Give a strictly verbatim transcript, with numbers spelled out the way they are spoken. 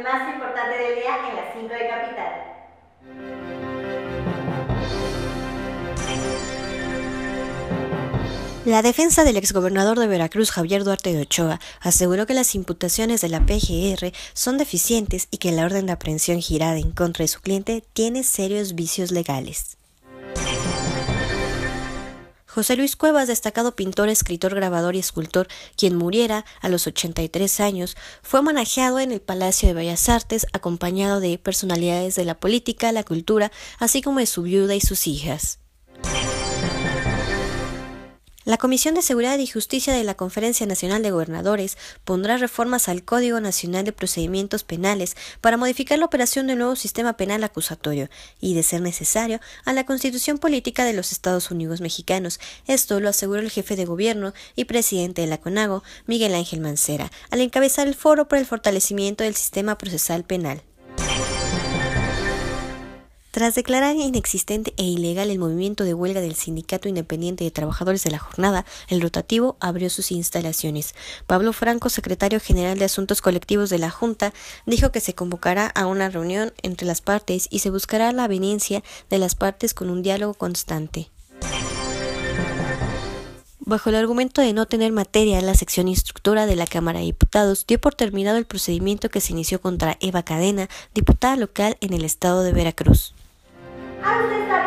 más importante del día en las cinco de Capital. La defensa del exgobernador de Veracruz, Javier Duarte de Ochoa, aseguró que las imputaciones de la P G R son deficientes y que la orden de aprehensión girada en contra de su cliente tiene serios vicios legales. José Luis Cuevas, destacado pintor, escritor, grabador y escultor, quien muriera a los ochenta y tres años, fue homenajeado en el Palacio de Bellas Artes acompañado de personalidades de la política, la cultura, así como de su viuda y sus hijas. La Comisión de Seguridad y Justicia de la Conferencia Nacional de Gobernadores pondrá reformas al Código Nacional de Procedimientos Penales para modificar la operación del nuevo sistema penal acusatorio y, de ser necesario, a la Constitución Política de los Estados Unidos Mexicanos. Esto lo aseguró el jefe de gobierno y presidente de la CONAGO, Miguel Ángel Mancera, al encabezar el Foro para el Fortalecimiento del Sistema Procesal Penal. Tras declarar inexistente e ilegal el movimiento de huelga del Sindicato Independiente de Trabajadores de la Jornada, el rotativo abrió sus instalaciones. Pablo Franco, secretario general de Asuntos Colectivos de la Junta, dijo que se convocará a una reunión entre las partes y se buscará la aveniencia de las partes con un diálogo constante. Bajo el argumento de no tener materia, la sección instructora de la Cámara de Diputados dio por terminado el procedimiento que se inició contra Eva Cadena, diputada local en el estado de Veracruz. ¿Ha usted sabido